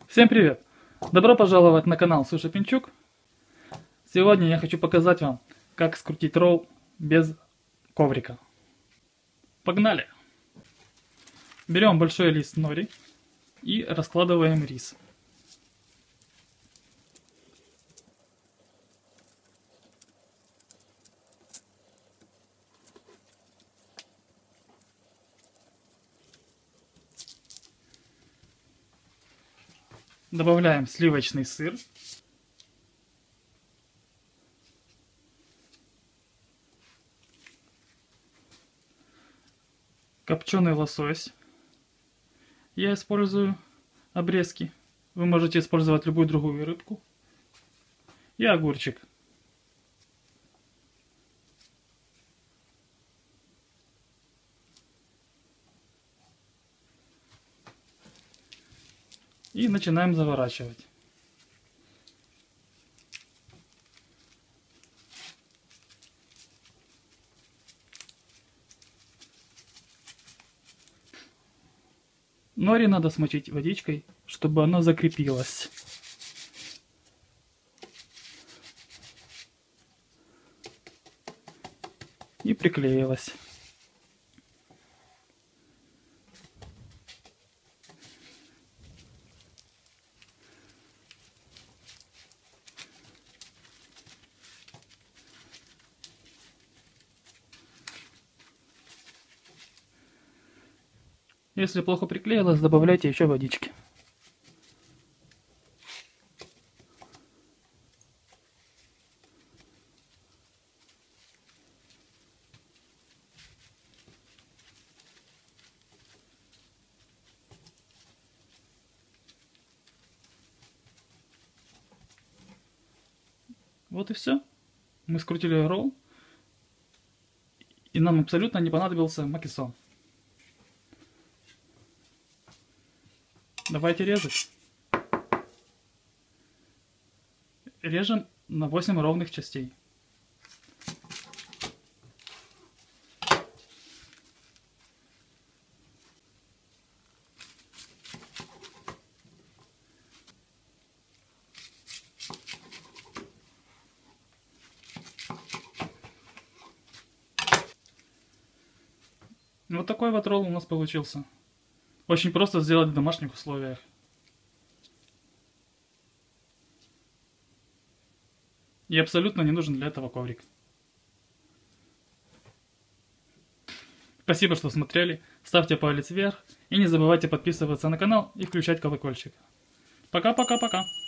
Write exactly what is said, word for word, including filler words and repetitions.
Всем привет! Добро пожаловать на канал Суши Пинчук. Сегодня я хочу показать вам, как скрутить ролл без коврика. Погнали! Берем большой лист нори и раскладываем рис. Добавляем сливочный сыр. Копченый лосось. Я использую обрезки. Вы можете использовать любую другую рыбку. И огурчик. И начинаем заворачивать. Нори надо смочить водичкой, чтобы оно закрепилось. И приклеилось. Если плохо приклеилось, добавляйте еще водички. Вот и все. Мы скрутили ролл. И нам абсолютно не понадобился макисон. Давайте резать. Режем на восемь ровных частей. Вот такой вот ролл у нас получился. Очень просто сделать в домашних условиях. И абсолютно не нужен для этого коврик. Спасибо, что смотрели. Ставьте палец вверх. И не забывайте подписываться на канал и включать колокольчик. Пока-пока-пока.